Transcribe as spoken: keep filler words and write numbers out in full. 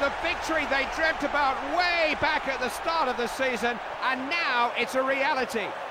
the victory they dreamt about way back at the start of the season, and now it's a reality.